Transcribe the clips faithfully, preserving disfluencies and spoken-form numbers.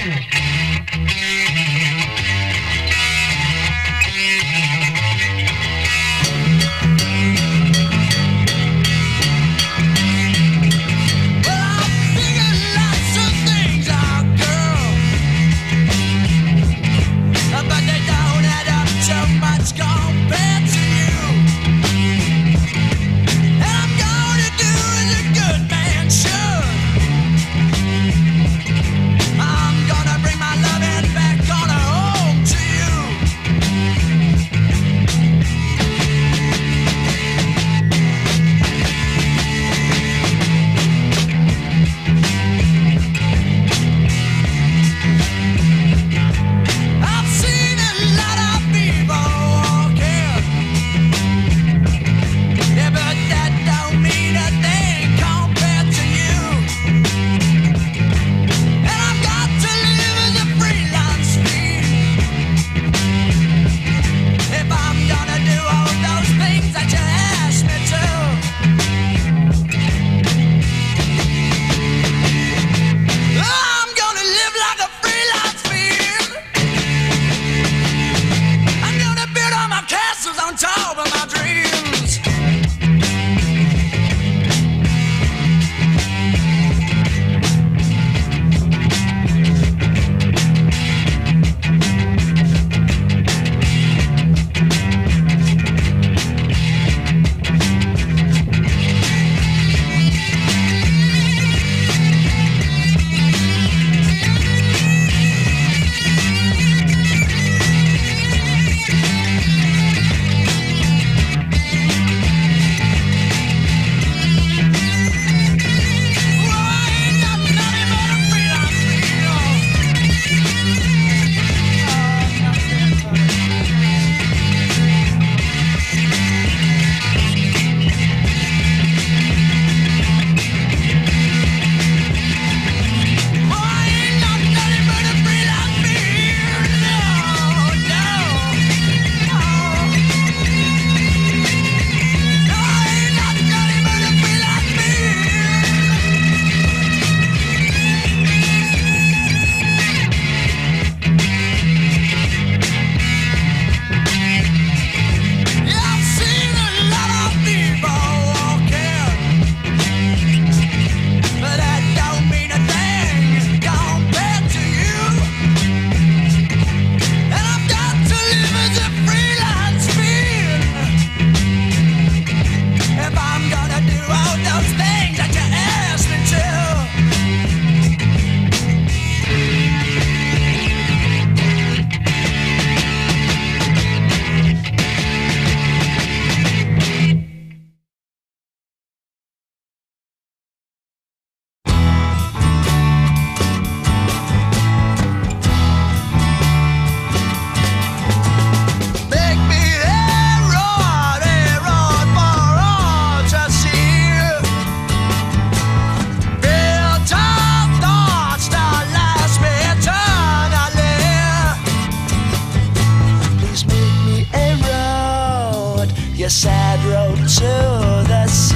sad road to the sea.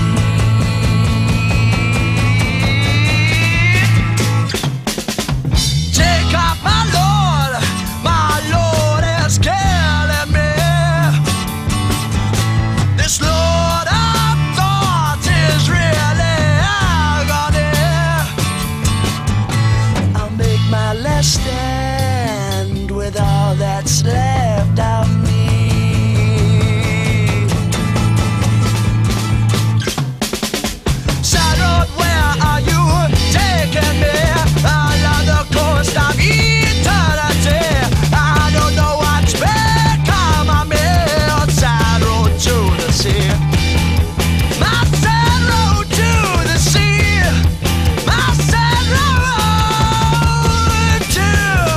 Take off, my Lord, my Lord is killing me. This Lord of thoughts is really agony. I'll make my last stand with all that's left of me. To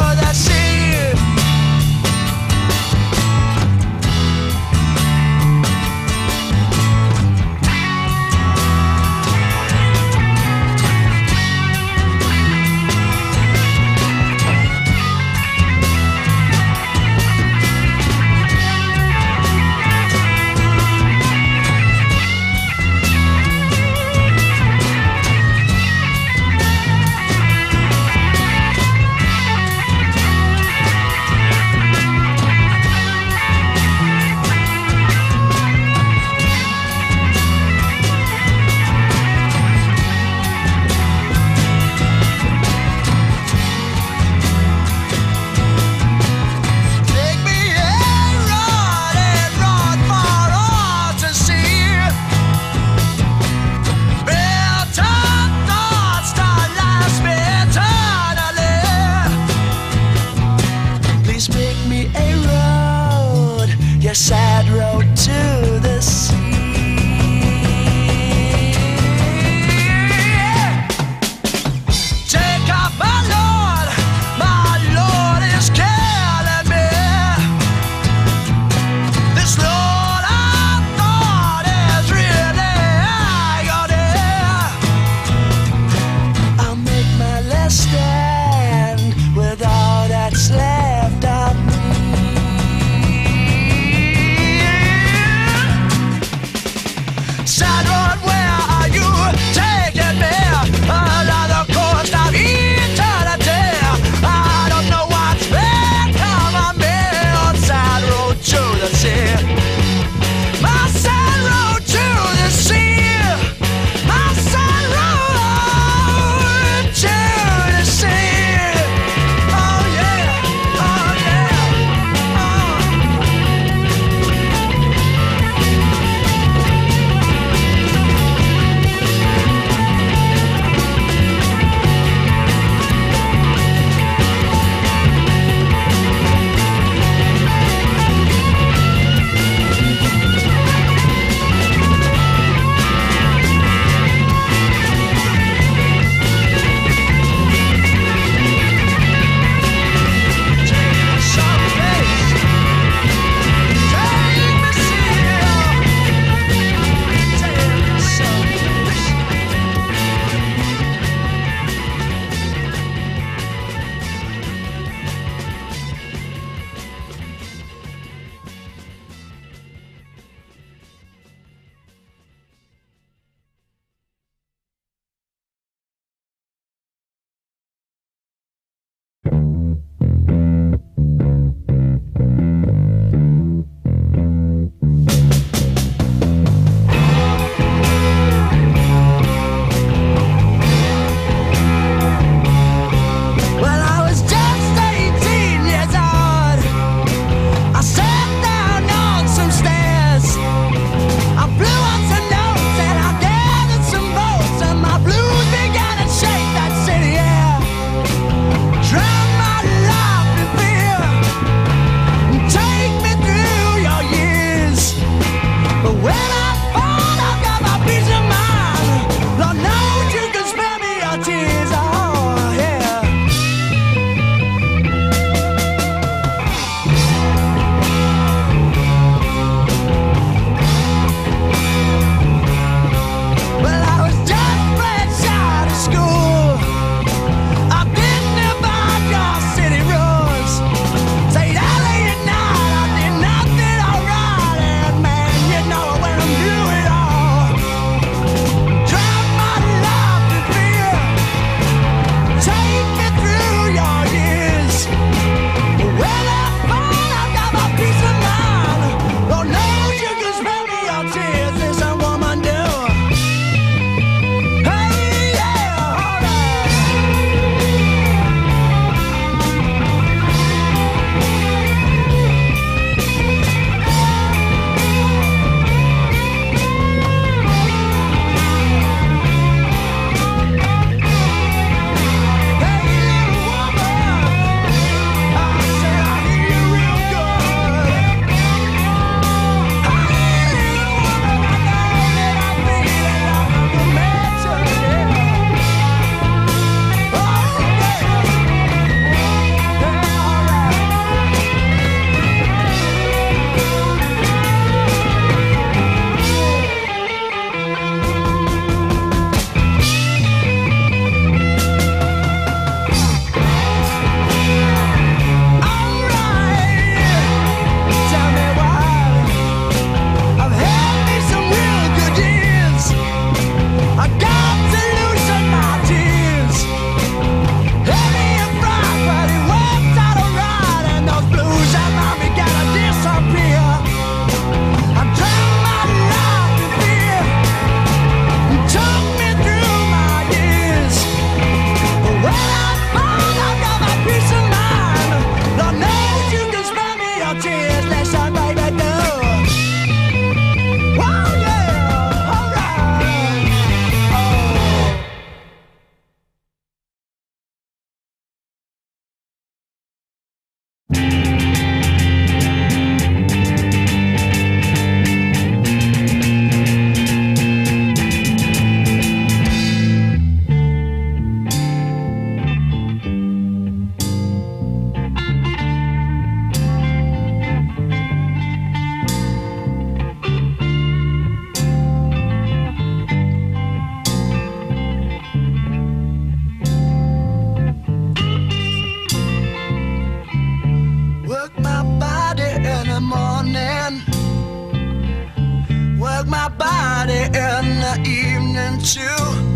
to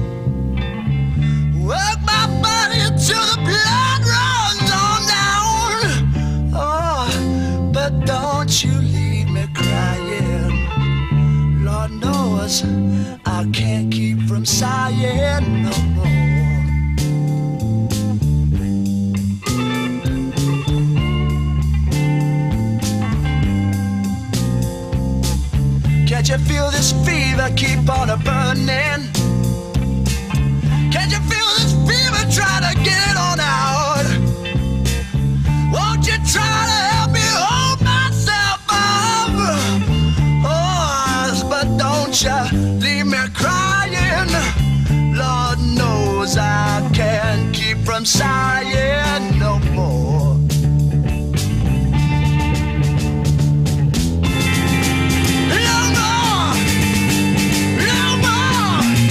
work my body till the blood runs on down. Oh, but don't you leave me crying. Lord knows I can't keep from sighing no more. Can't you feel this fever keep on a burning? Can't you feel this fever try to get it on out? Won't you try to help me hold myself up? Oh, but don't you leave me crying. Lord knows I can't keep from sighing no more. No more, no more.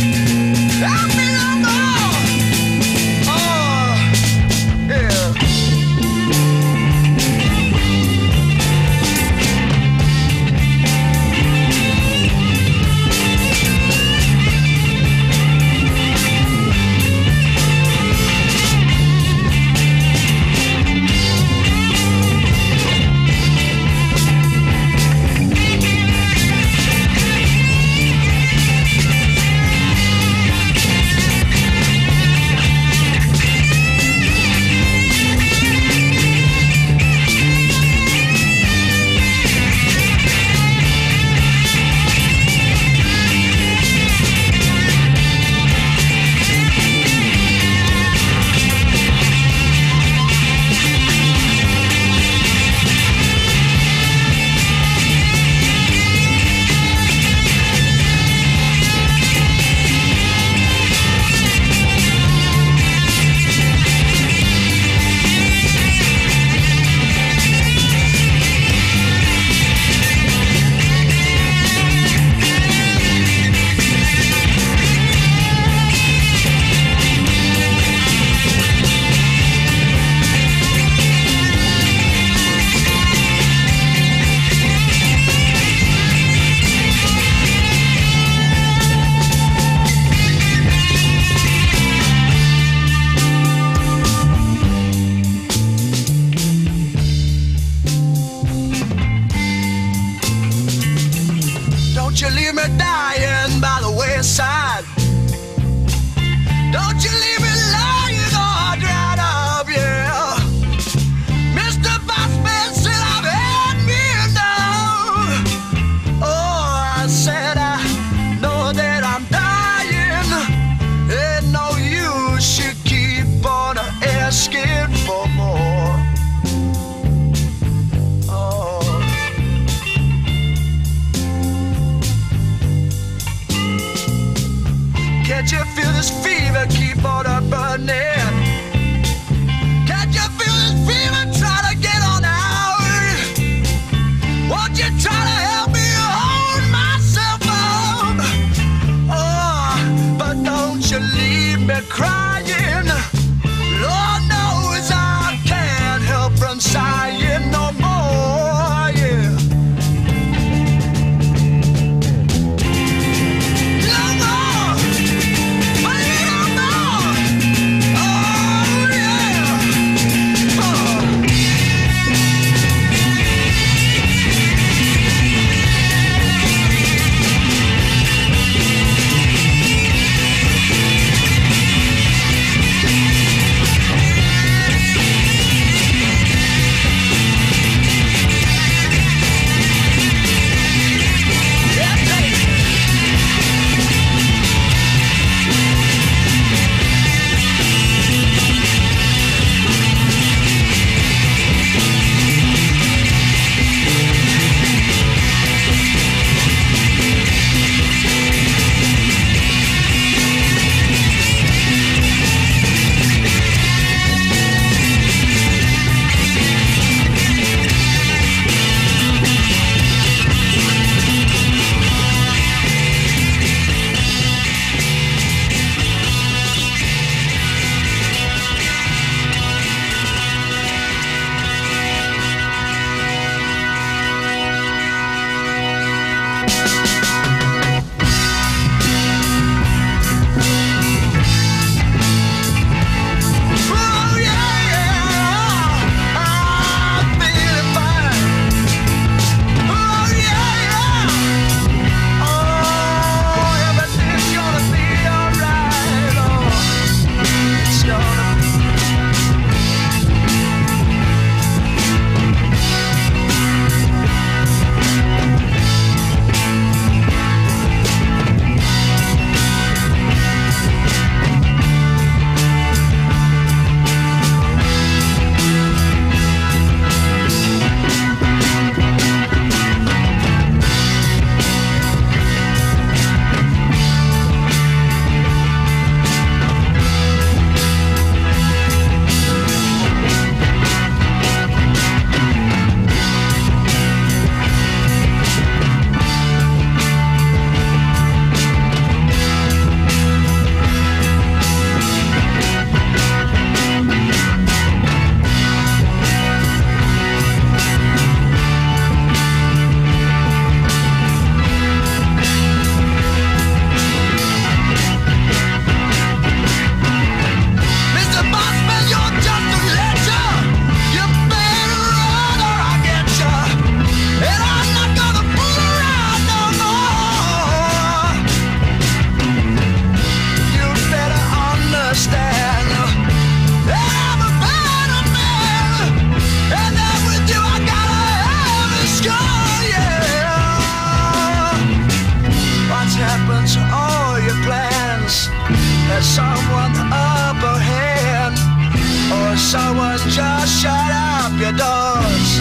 and just shut up your doors.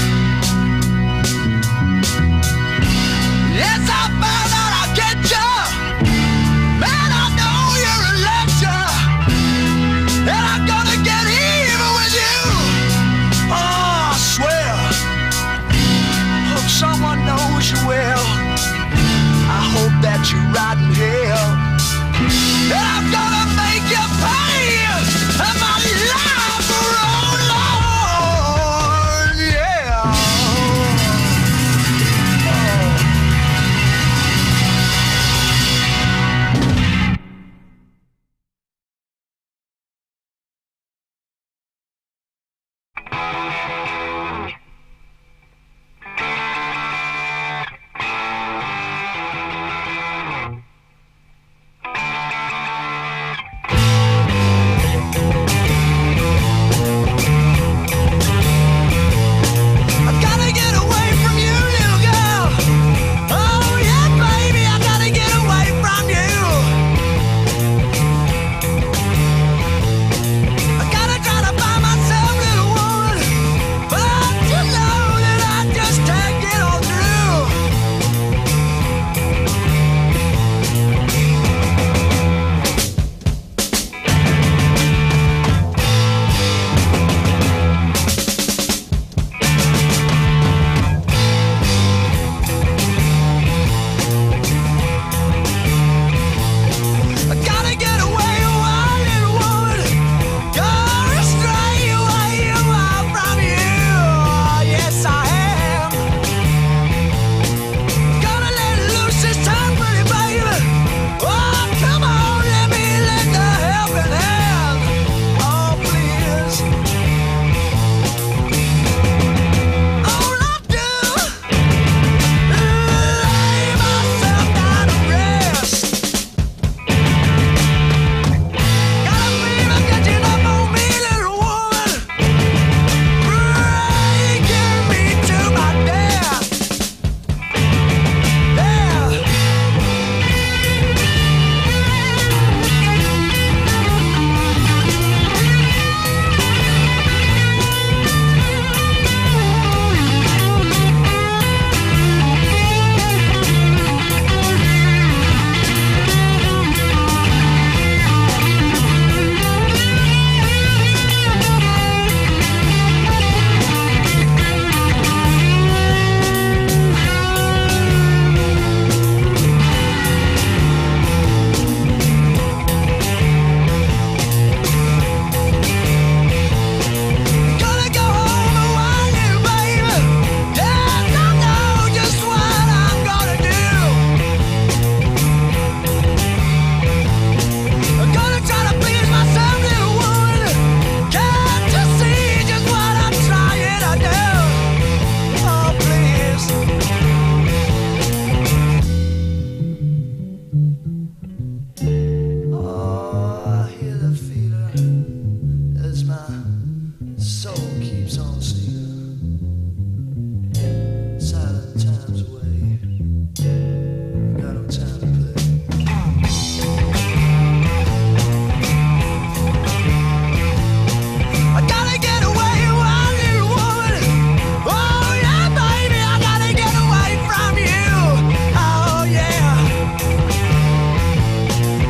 Yes, I found out I'll get you. Man, I know you're a lecture, and I'm gonna get even with you. Oh, I swear, hope someone knows you well. I hope that you rot in hell, and I'm gonna make you pay and my life for oh Lord, yeah.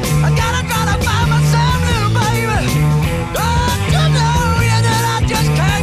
Just can't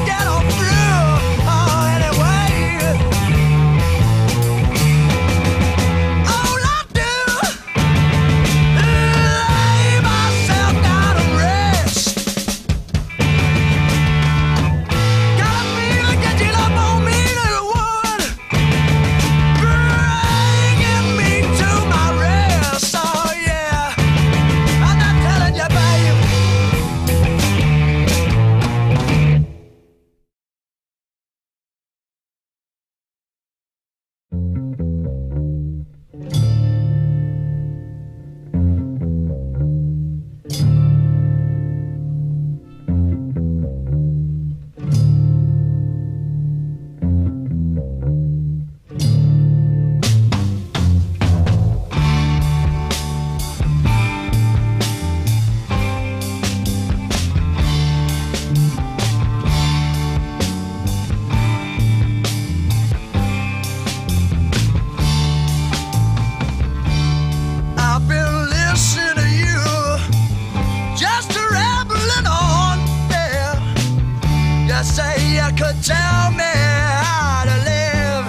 could tell me how to live.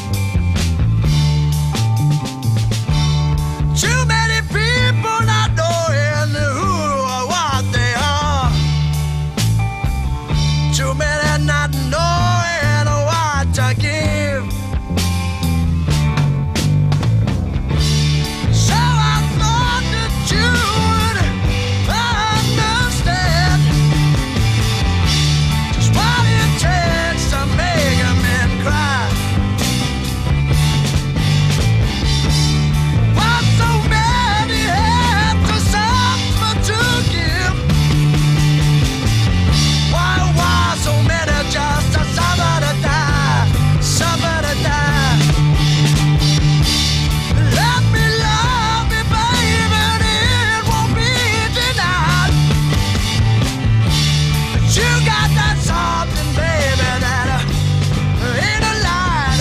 Too many people not knowing who or what they are. Too many not knowing what to give. So I thought that you would understand just what it takes to make a man cry. Why so many have to suffer to give? Why, why so many just to suffer to die, suffer to die? Let me love me, baby, and it won't be denied. But you got that something, baby, that uh, ain't a lie.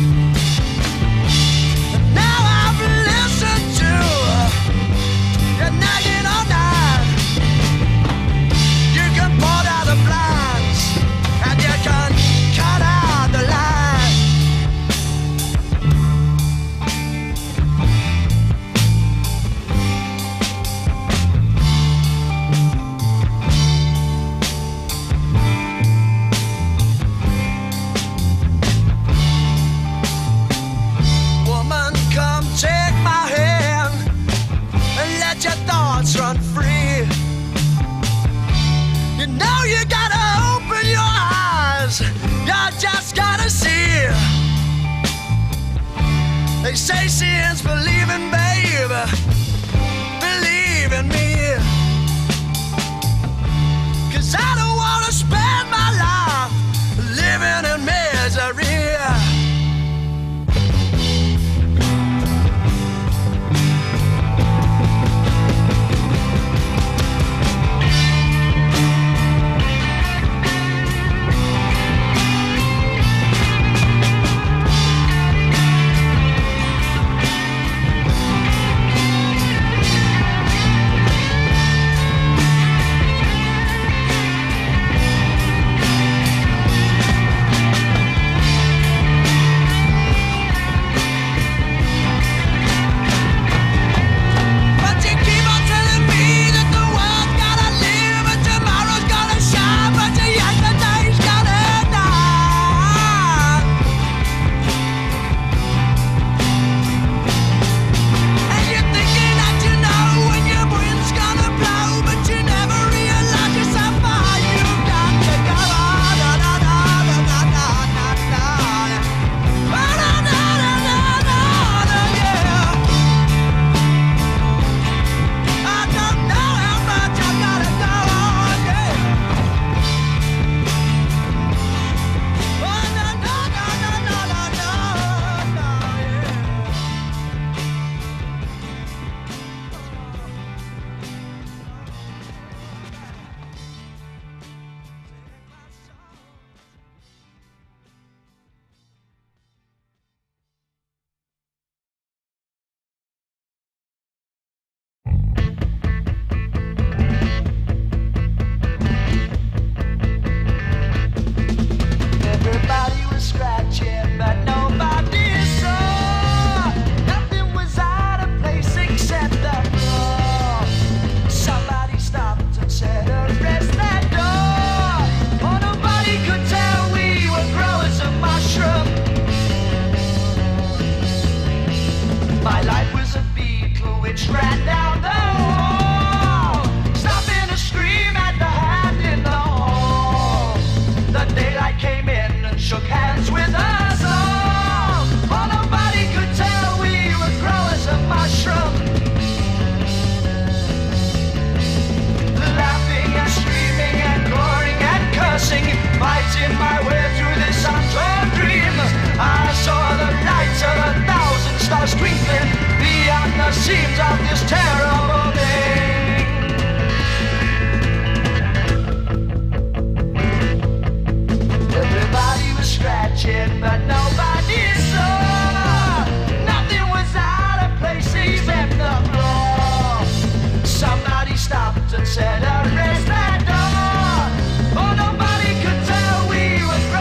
Now I've listened to uh, your nagging all night. You can pull down the blinds and you can cut out the light. Woman, come take my hand and let your thoughts run free. You know you gotta open your eyes, you just gotta see. They say seeing's believing, babe. Believe in me. 'Cause I don't wanna spend my life living in misery. But you keep on telling me that the world's gotta live and tomorrow's gonna shine, but your yesterday's gonna die. And you're thinking that you know when your wind's gonna blow, but you never realize just how far you've got to go. Oh, no, no, no, no, no, no, no, no. Oh, no, no, no, no, no, no, yeah. I don't know how much I gotta go on, yeah. Oh, no, no, no, no, no, no, no, no, yeah. Everybody was scratching, but nobody saw. Nothing was out of place except the floor. Somebody stopped and said, arrest that door. Oh, nobody could tell we were growers of mushroom. My life was a beetle which ran down the hall, stopping to scream at the hand in the hall. The daylight came in and shook hands with us all. Oh, nobody could tell we were growers of mushroom. Laughing and screaming and roaring and cursing, fighting my way through this untold dream. I saw the lights of a thousand stars twinkling beyond the seams of this terrible thing. Everybody was scratching, but nobody saw. Nothing was out of place except the floor. Somebody stopped and said, arrest that door. Oh, nobody could tell we were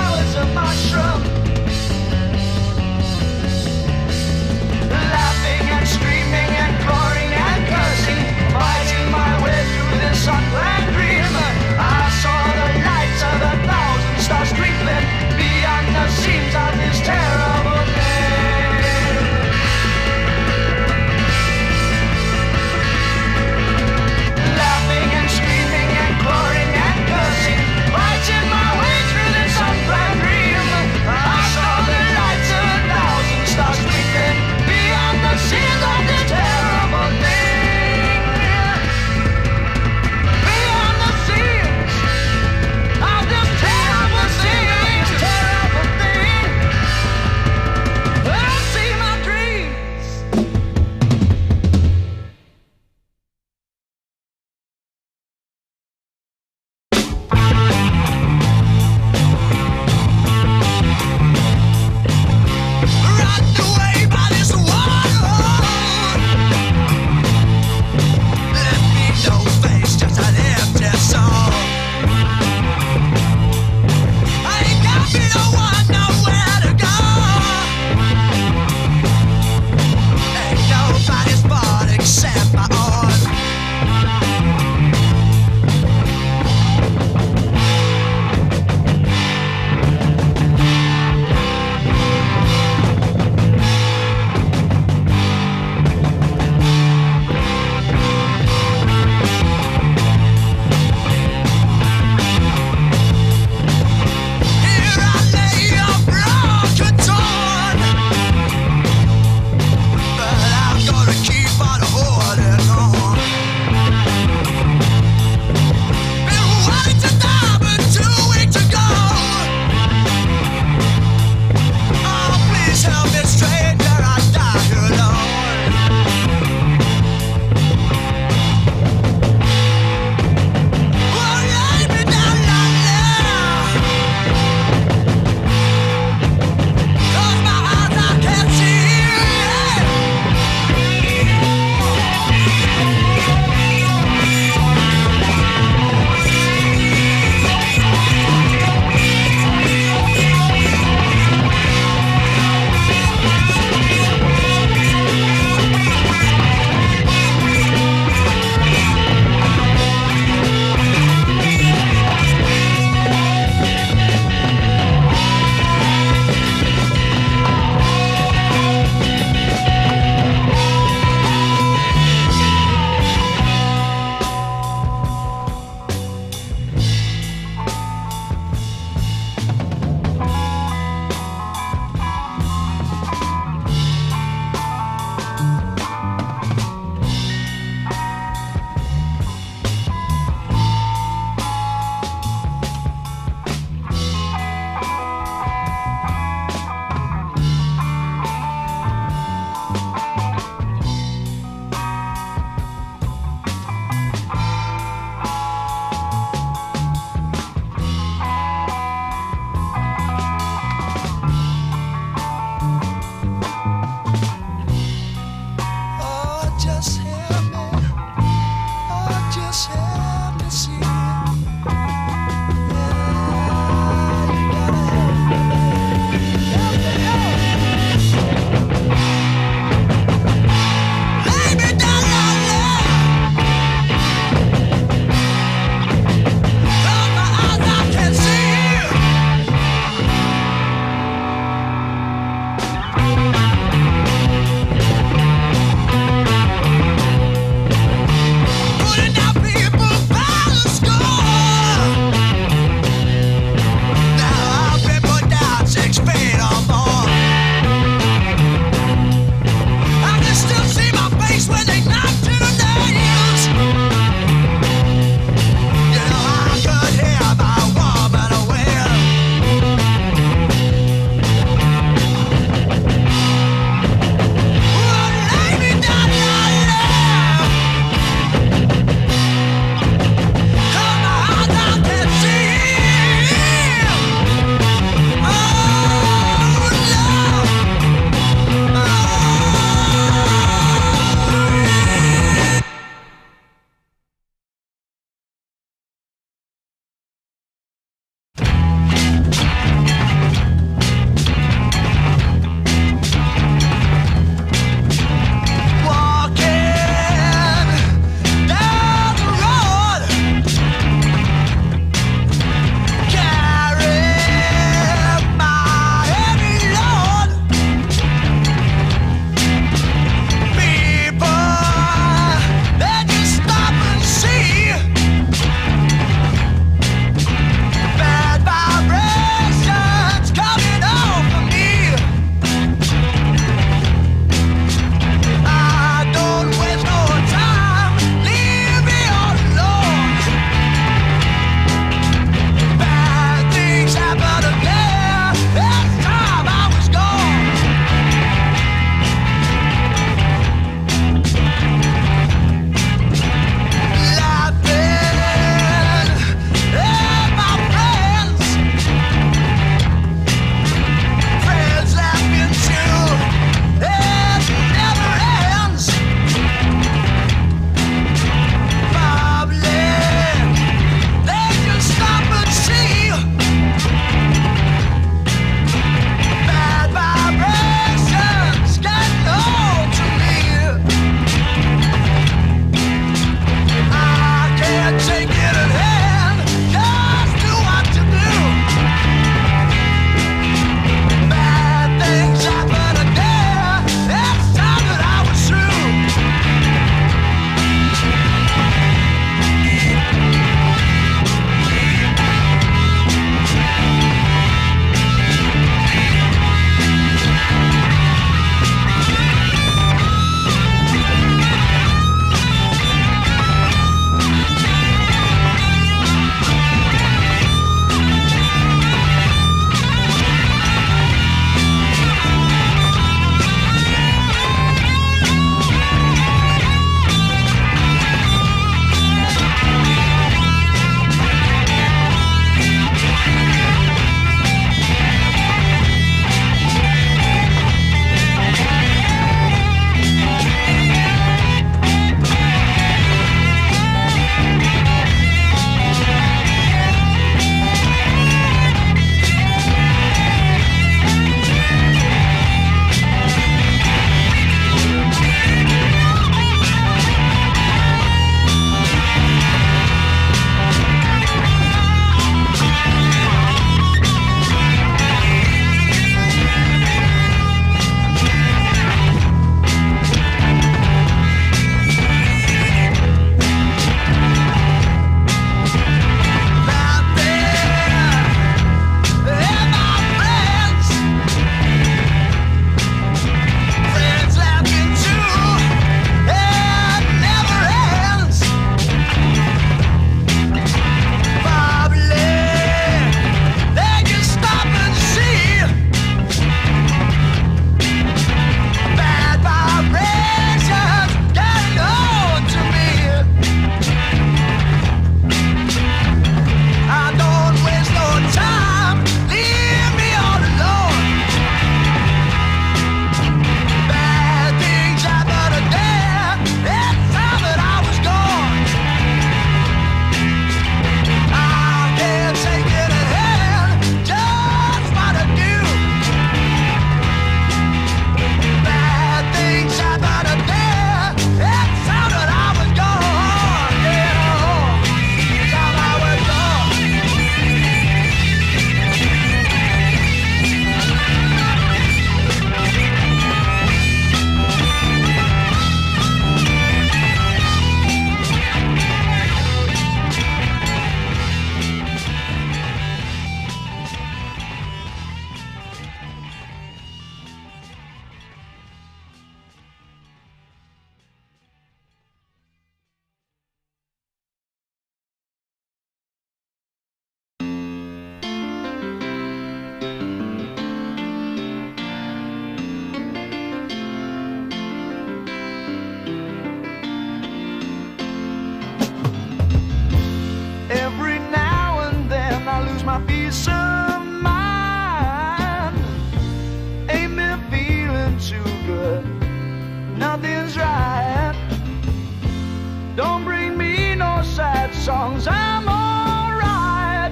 Every now and then I lose my peace of mind. Ain't me feeling too good, nothing's right. Don't bring me no sad songs, I'm alright.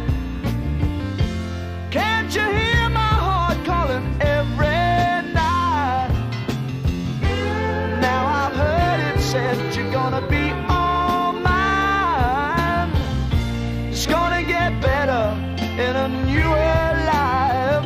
Can't you hear my heart calling every night? Now I've heard it said you're gonna be all mine. It's gonna get better in a newer life.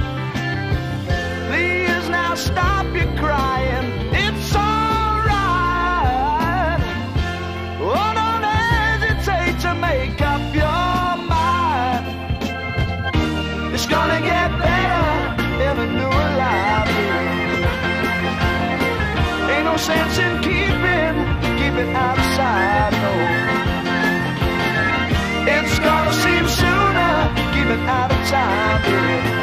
Please now stop your crying, it's alright. Oh, don't hesitate to make up your mind. It's gonna get better in a newer life. Ain't no sense in keeping, keeping out of sight, no. It's gonna seem sooner, keeping out of time, baby.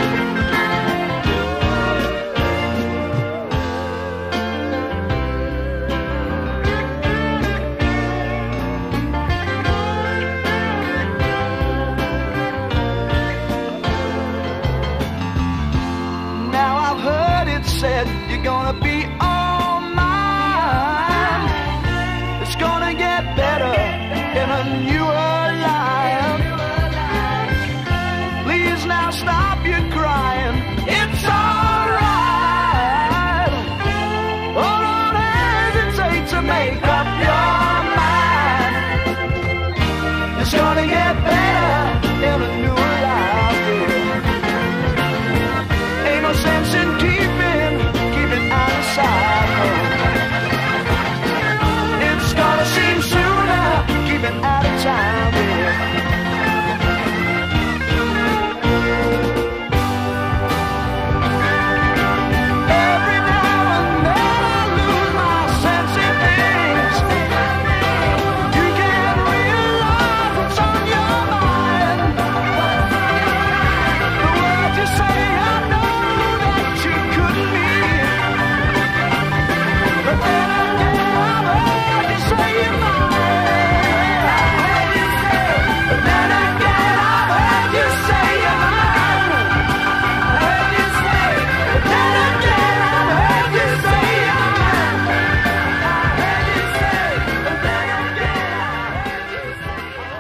Now I've heard it said you're gonna be all mine. It's gonna get better in a newer life. Please now stop your crying, it's alright. Oh, don't hesitate to make up your mind. It's gonna get better in a newer life, yeah. Ain't no sense in keeping, keeping out of sight, no. It's gonna seem sooner, keeping out of time, yeah. Every now and then I lose my sense of things. You can't realize what's on your mind. The words you say, I know that you couldn't mean. But then again, I've heard you say you're mine. I heard you say. But then again, I've heard you say you're mine. I heard you say. But then again, I've heard you say you're mine. I heard you say. But then again, I heard you say.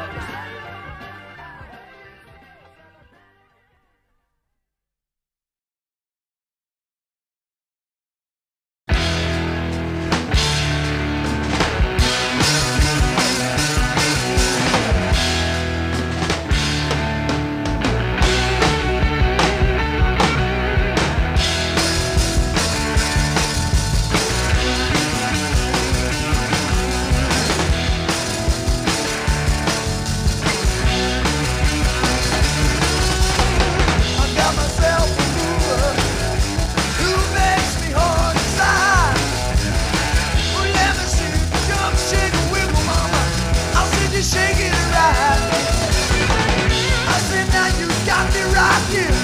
I got myself a mover who makes me hard inside. Oh, let me see you jump, shake, and wiggle, mama. I said you shake it right. I said now you got me rocking.